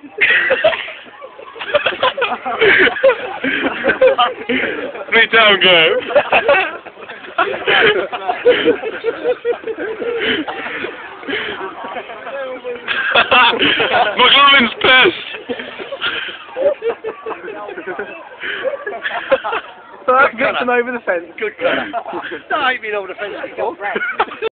Me down, go. McLovin's pissed. That gets him over the fence. Good cut. No, I ain't been over the fence before.